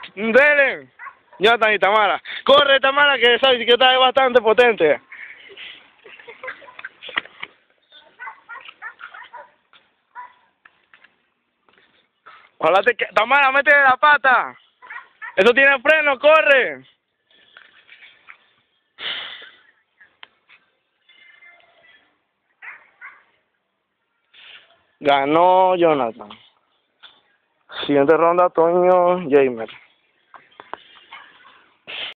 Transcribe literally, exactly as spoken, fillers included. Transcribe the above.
Dele. Jonathan y Tamara. Corre, Tamara, que esa bicicleta es bastante potente. Ojalá te... Tamara, métele la pata. Eso tiene freno, corre. Ganó Jonathan. Siguiente ronda, Toño Jamer.